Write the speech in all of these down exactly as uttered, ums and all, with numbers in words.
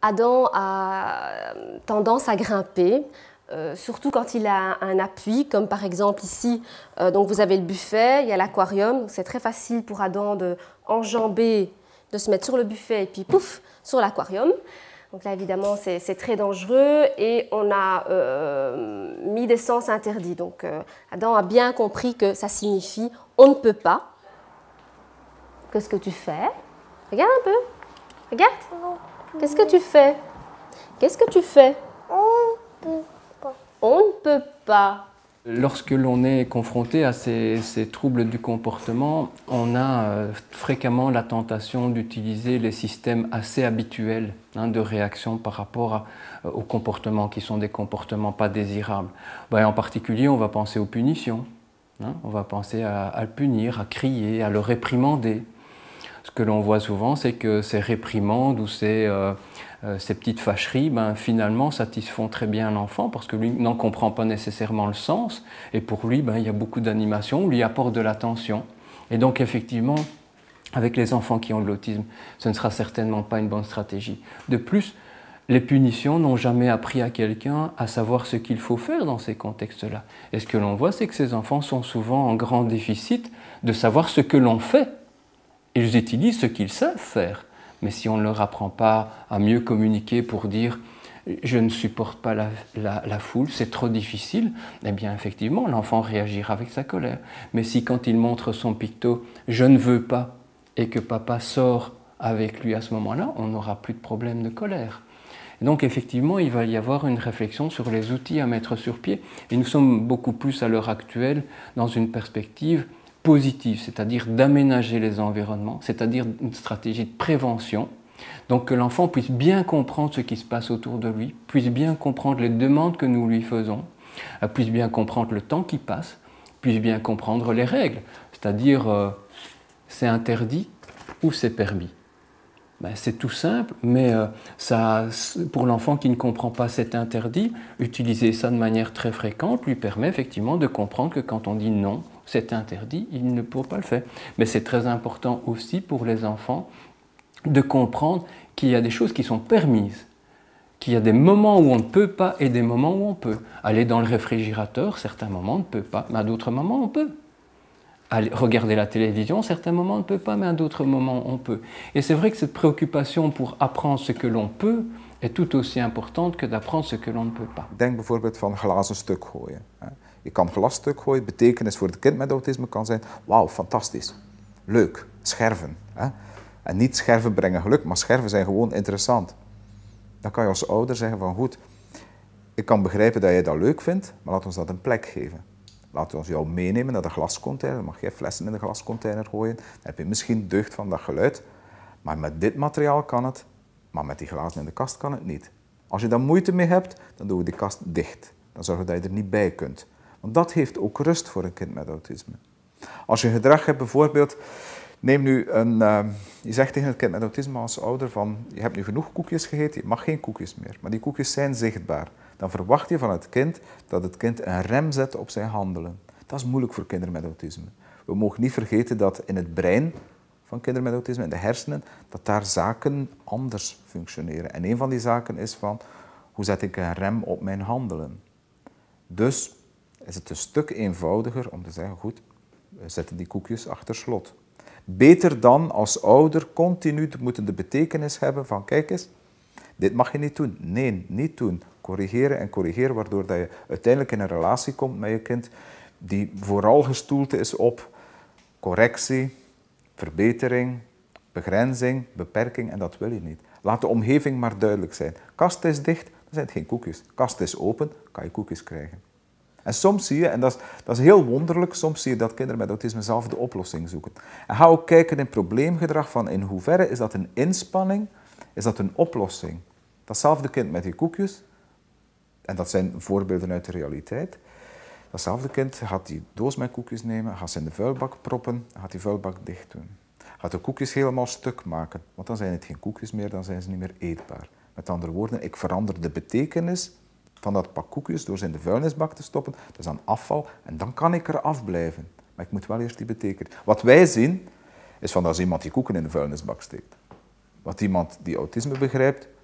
Adam a tendance à grimper, euh, surtout quand il a un appui, comme par exemple ici, euh, donc vous avez le buffet, il y a l'aquarium, c'est très facile pour Adam de enjamber, de se mettre sur le buffet et puis pouf, sur l'aquarium. Donc là, évidemment, c'est très dangereux et on a euh, mis des sens interdits. Donc euh, Adam a bien compris que ça signifie on ne peut pas. Qu'est-ce que tu fais? Regarde un peu. Regarde. Qu'est-ce que tu fais? Qu'est-ce que tu fais? On ne peut pas. On ne peut pas. Lorsque l'on est confronté à ces, ces troubles du comportement, on a euh, fréquemment la tentation d'utiliser les systèmes assez habituels hein, de réaction par rapport à, euh, aux comportements qui sont des comportements pas désirables. Ben, en particulier, on va penser aux punitions. Hein, on va penser à, à le punir, à crier, à le réprimander. Ce que l'on voit souvent, c'est que ces réprimandes ou ces, euh, euh, ces petites fâcheries, ben, finalement, satisfont très bien l'enfant parce que lui n'en comprend pas nécessairement le sens. Et pour lui, ben, il y a beaucoup d'animation, on lui apporte de l'attention. Et donc, effectivement, avec les enfants qui ont de l'autisme, ce ne sera certainement pas une bonne stratégie. De plus, les punitions n'ont jamais appris à quelqu'un à savoir ce qu'il faut faire dans ces contextes-là. Et ce que l'on voit, c'est que ces enfants sont souvent en grand déficit de savoir ce que l'on fait. Ils utilisent ce qu'ils savent faire, mais si on ne leur apprend pas à mieux communiquer pour dire « je ne supporte pas la, la, la foule, c'est trop difficile », eh bien effectivement l'enfant réagira avec sa colère. Mais si quand il montre son picto « je ne veux pas » et que papa sort avec lui à ce moment-là, on n'aura plus de problème de colère. Et donc effectivement, il va y avoir une réflexion sur les outils à mettre sur pied. Et nous sommes beaucoup plus à l'heure actuelle dans une perspective positive, c'est-à-dire d'aménager les environnements, c'est-à-dire une stratégie de prévention, donc que l'enfant puisse bien comprendre ce qui se passe autour de lui, puisse bien comprendre les demandes que nous lui faisons, puisse bien comprendre le temps qui passe, puisse bien comprendre les règles, c'est-à-dire euh, c'est interdit ou c'est permis. Ben, c'est tout simple, mais euh, ça, pour l'enfant qui ne comprend pas cet interdit, utiliser ça de manière très fréquente lui permet effectivement de comprendre que quand on dit non, c'est interdit, il ne peut pas le faire. Mais c'est très important aussi pour les enfants de comprendre qu'il y a des choses qui sont permises, qu'il y a des moments où on ne peut pas et des moments où on peut. Aller dans le réfrigérateur, certains moments on ne peut pas, mais à d'autres moments on peut. Aller regarder la télévision, certains moments on ne peut pas, mais à d'autres moments on peut. Et c'est vrai que cette préoccupation pour apprendre ce que l'on peut est tout aussi importante que d'apprendre ce que l'on ne peut pas. Denk bijvoorbeeld van glazen stuk gooien. Je kan glasstuk gooien, betekenis voor het kind met autisme kan zijn, wauw, fantastisch, leuk, scherven. Hè? En niet scherven brengen geluk, maar scherven zijn gewoon interessant. Dan kan je als ouder zeggen van goed, ik kan begrijpen dat jij dat leuk vindt, maar laat ons dat een plek geven. Laten we ons jou meenemen naar de glascontainer, dan mag jij flessen in de glascontainer gooien, dan heb je misschien deugd van dat geluid, maar met dit materiaal kan het, maar met die glazen in de kast kan het niet. Als je daar moeite mee hebt, dan doen we die kast dicht. Dan zorgen we dat je er niet bij kunt. Want dat heeft ook rust voor een kind met autisme. Als je gedrag hebt bijvoorbeeld, neem nu een, uh, je zegt tegen het kind met autisme als ouder van, je hebt nu genoeg koekjes gegeten, je mag geen koekjes meer, maar die koekjes zijn zichtbaar. Dan verwacht je van het kind dat het kind een rem zet op zijn handelen. Dat is moeilijk voor kinderen met autisme. We mogen niet vergeten dat in het brein van kinderen met autisme, in de hersenen, dat daar zaken anders functioneren. En een van die zaken is van, hoe zet ik een rem op mijn handelen? Dus is het een stuk eenvoudiger om te zeggen, goed, we zetten die koekjes achter slot. Beter dan als ouder continu te moeten de betekenis hebben van, kijk eens, dit mag je niet doen. Nee, niet doen. Corrigeren en corrigeren, waardoor dat je uiteindelijk in een relatie komt met je kind die vooral gestoeld is op correctie, verbetering, begrenzing, beperking, en dat wil je niet. Laat de omgeving maar duidelijk zijn. Kast is dicht, dan zijn het geen koekjes. Kast is open, kan je koekjes krijgen. En soms zie je, en dat is, dat is heel wonderlijk, soms zie je dat kinderen met autisme zelf de oplossing zoeken. En ga ook kijken in probleemgedrag van in hoeverre is dat een inspanning, is dat een oplossing. Datzelfde kind met die koekjes, en dat zijn voorbeelden uit de realiteit. Datzelfde kind gaat die doos met koekjes nemen, gaat ze in de vuilbak proppen, gaat die vuilbak dicht doen. Gaat de koekjes helemaal stuk maken, want dan zijn het geen koekjes meer, dan zijn ze niet meer eetbaar. Met andere woorden, ik verander de betekenis van dat pak koekjes door ze in de vuilnisbak te stoppen. Dat is dan afval en dan kan ik er afblijven. Maar ik moet wel eerst die betekenis. Wat wij zien, is van als iemand die koeken in de vuilnisbak steekt. Wat iemand die autisme begrijpt,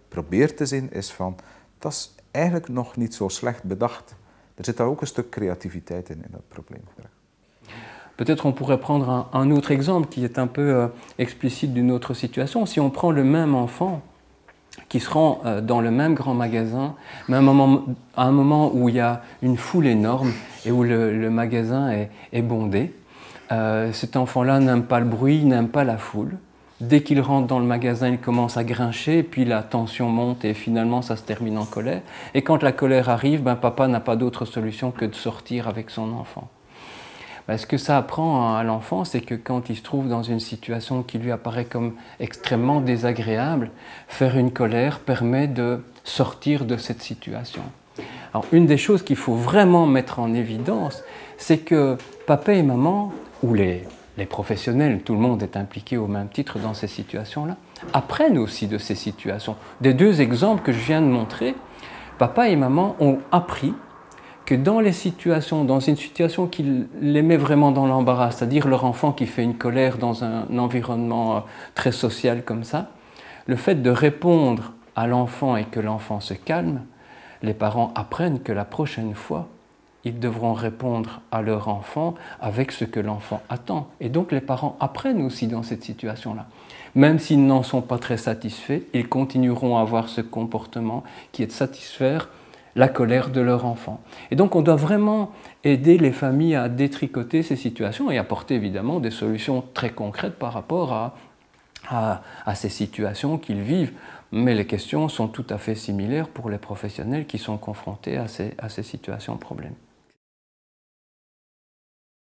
probeer te zien is van, dat is eigenlijk nog niet zo slecht bedacht. Er zit daar ook een stuk creativiteit in, in dat probleem. Peut-être on pourrait prendre un, un autre exemple qui est un peu euh, explicite d'une autre situation. Si on prend le même enfant qui se rend euh, dans le même grand magasin, mais à un moment, à un moment où il y a une foule énorme et où le, le magasin est, est bondé, euh, cet enfant-là n'aime pas le bruit, n'aime pas la foule. Dès qu'il rentre dans le magasin, il commence à grincher, puis la tension monte et finalement ça se termine en colère. Et quand la colère arrive, ben, papa n'a pas d'autre solution que de sortir avec son enfant. Ben, ce que ça apprend à l'enfant, c'est que quand il se trouve dans une situation qui lui apparaît comme extrêmement désagréable, faire une colère permet de sortir de cette situation. Alors, une des choses qu'il faut vraiment mettre en évidence, c'est que papa et maman, ou les Les professionnels, tout le monde est impliqué au même titre dans ces situations-là, apprennent aussi de ces situations. Des deux exemples que je viens de montrer, papa et maman ont appris que dans les situations, dans une situation qui les met vraiment dans l'embarras, c'est-à-dire leur enfant qui fait une colère dans un environnement très social comme ça, le fait de répondre à l'enfant et que l'enfant se calme, les parents apprennent que la prochaine fois, ils devront répondre à leur enfant avec ce que l'enfant attend. Et donc les parents apprennent aussi dans cette situation-là. Même s'ils n'en sont pas très satisfaits, ils continueront à avoir ce comportement qui est de satisfaire la colère de leur enfant. Et donc on doit vraiment aider les familles à détricoter ces situations et apporter évidemment des solutions très concrètes par rapport à, à, à ces situations qu'ils vivent. Mais les questions sont tout à fait similaires pour les professionnels qui sont confrontés à ces, à ces situations de problème.